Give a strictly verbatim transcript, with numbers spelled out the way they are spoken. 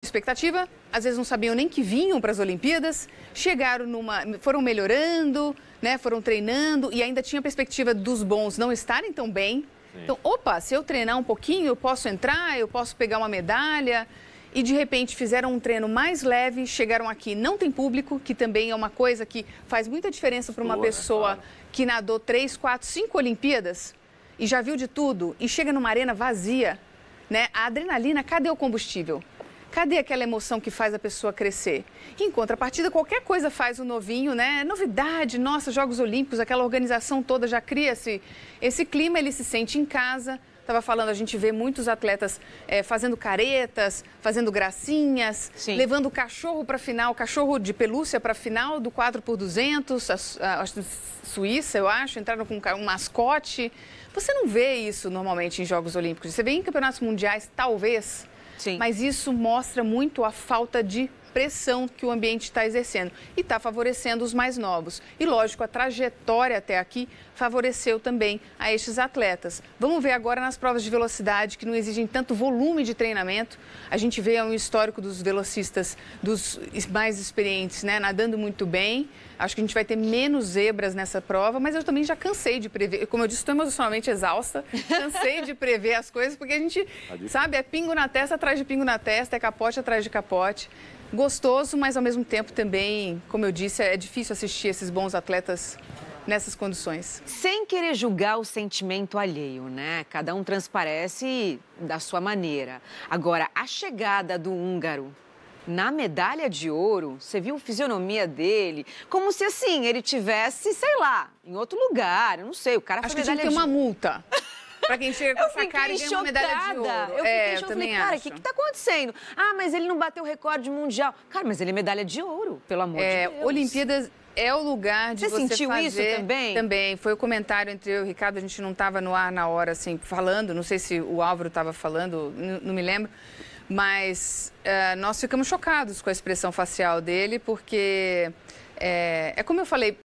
expectativa, às vezes não sabiam nem que vinham para as Olimpíadas, chegaram numa, foram melhorando, né, foram treinando e ainda tinha a perspectiva dos bons não estarem tão bem. Sim. Então, opa, se eu treinar um pouquinho, eu posso entrar, eu posso pegar uma medalha. E, de repente, fizeram um treino mais leve, chegaram aqui, não tem público, que também é uma coisa que faz muita diferença para uma Boa, pessoa claro. que nadou três, quatro, cinco Olimpíadas e já viu de tudo e chega numa arena vazia, né? A adrenalina, cadê o combustível? Cadê aquela emoção que faz a pessoa crescer? Em contrapartida, qualquer coisa faz o novinho, né? Novidade, nossa, Jogos Olímpicos, aquela organização toda já cria esse, esse clima, ele se sente em casa. Estava falando, a gente vê muitos atletas é, fazendo caretas, fazendo gracinhas, Sim. levando o cachorro para a final, cachorro de pelúcia para a final do quatro por duzentos, a, a, a Suíça, eu acho, entraram com um mascote. Você não vê isso normalmente em Jogos Olímpicos. Você vê em campeonatos mundiais, talvez, Sim. mas isso mostra muito a falta de pressão que o ambiente está exercendo e está favorecendo os mais novos. E, lógico, a trajetória até aqui favoreceu também a estes atletas. Vamos ver agora nas provas de velocidade, que não exigem tanto volume de treinamento. A gente vê um histórico dos velocistas, dos mais experientes, né, nadando muito bem. Acho que a gente vai ter menos zebras nessa prova, mas eu também já cansei de prever. Como eu disse, estou emocionalmente exausta. Cansei de prever as coisas, porque a gente, sabe, é pingo na testa atrás de pingo na testa, é capote atrás de capote. Gostoso, mas ao mesmo tempo também, como eu disse, é difícil assistir esses bons atletas nessas condições. Sem querer julgar o sentimento alheio, né? Cada um transparece da sua maneira. Agora, a chegada do húngaro na medalha de ouro, você viu a fisionomia dele? Como se, assim, ele tivesse, sei lá, em outro lugar, eu não sei, o cara foi Acho que tinha que ter de... uma multa. Pra quem chega com essa cara e ganha uma medalha de ouro. Eu fiquei é, chocada. Eu falei, cara, o que que tá acontecendo? Ah, mas ele não bateu o recorde mundial. Cara, mas ele é medalha de ouro, pelo amor é, de Deus. Olimpíadas é o lugar de você, você sentiu fazer... isso também? Também. Foi o comentário entre eu e o Ricardo, a gente não estava no ar na hora, assim, falando. Não sei se o Álvaro estava falando, não me lembro. Mas uh, nós ficamos chocados com a expressão facial dele, porque... É, é como eu falei,